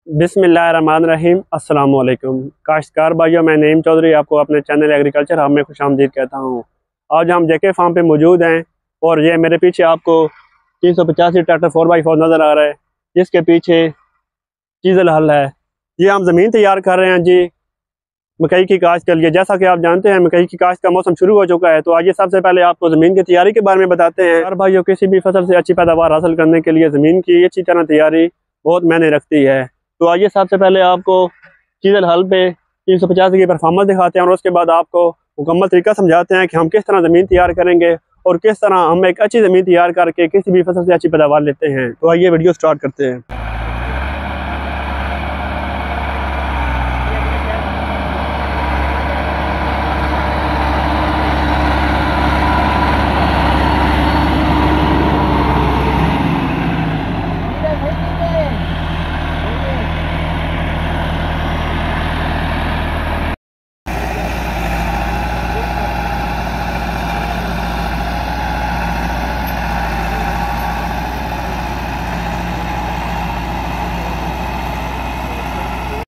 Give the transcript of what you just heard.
बिस्मिल्लाहिर्रहमानिर्रहीम अस्सलाम वालेकुम काश्तकार भाइयों, मैं नईम चौधरी आपको अपने चैनल एग्रीकल्चर हब में खुशामदीद कहता हूँ। आज हम जेके फार्म पे मौजूद हैं और ये मेरे पीछे आपको 385 ट्रैक्टर 4x4 नज़र आ रहा है, जिसके पीछे चीज़ल हल है। ये हम ज़मीन तैयार कर रहे हैं जी मकई की काश्त के लिए। जैसा कि आप जानते हैं मकई की काश्त का मौसम शुरू हो चुका है, तो आइए सबसे पहले आपको ज़मीन की तैयारी के बारे में बताते हैं। हर भाइयों, किसी भी फसल से अच्छी पैदावार हासिल करने के लिए ज़मीन की अच्छी तरह तैयारी बहुत मायने रखती है। तो आइए सबसे पहले आपको चीज़ल हल पे 350 की परफॉर्मेंस दिखाते हैं और उसके बाद आपको मुकम्मल तरीका समझाते हैं कि हम किस तरह ज़मीन तैयार करेंगे और किस तरह हम एक अच्छी ज़मीन तैयार करके किसी भी फसल से अच्छी पैदावार लेते हैं। तो आइए वीडियो स्टार्ट करते हैं।